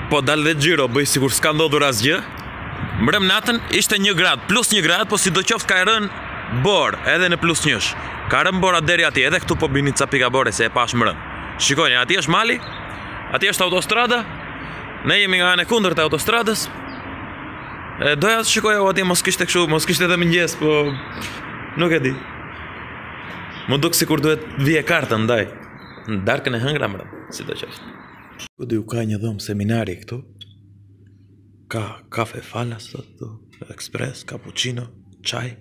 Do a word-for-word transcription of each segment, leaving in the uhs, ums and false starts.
Po dal dhe xhiro, bëj sikur s'ka ndodhur asgjë. Mbrëm natën ishte një grad, plus një grad, po si do qoftë ka rënë bor, edhe në plus njësh. Ka rënë bora deri atje, edhe këtu po bini ca pika bore se e pash mbrëm. Shikojni, atje është mali, atje është autostrada, ne jemi nga anë e kundërt e autostradës. E doja të shikoja atje mos kishte kështu, mos kishte edhe mëngjes, po nuk e di. Më duk sikur duhet vije karta ndaj. Në darkën e hëngra mbrëm, si do qoftë. Ku di u ka një dhomë seminari këtu. Ka kafe falas, thotë, ekspres, cappuccino, çaj.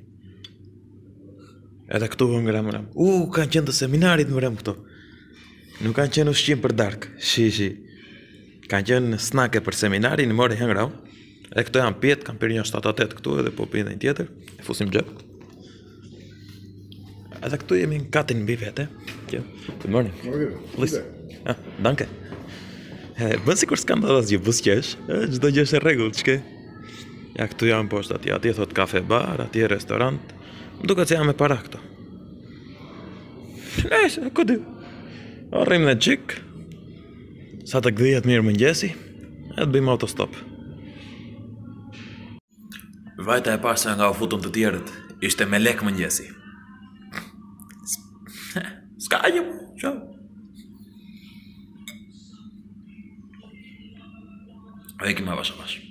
Edhe këtu hëngra mbrëm. U, kanë qenë të seminarit mbrëm këtu. Nuk kanë qenë ushqim për darkë. Shi, shi. Kanë qenë snake për seminarin, mori hëngra. E këto janë pjetë, kanë pirë një shtatë atë këtu edhe po pinë një tjetër. E fusim gjep. Edhe këtu jemi në katin mbi vete. Good morning. Please. Ah, danke. Bën sikur s'ka ndodhur asgjë, buzëqesh. Çdo gjë është e rregullt, ç'ke. Ja këtu janë poshtë atje, atje thot kafe bar, atje restorant. Më duket se jam me para këto. Nëse, ku di. Arrim në çik. Sa të gdhijet mirë mëngjesi, e të bëjmë autostop. Vajta e pasha nga u futën të tjerët, ishte me lek mëngjesi. S'ka gjë, ço. Ai që më vash vash.